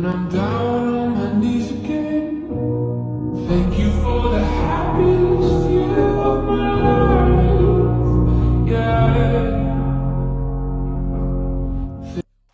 And I'm down on my knees again. Thank you for the happy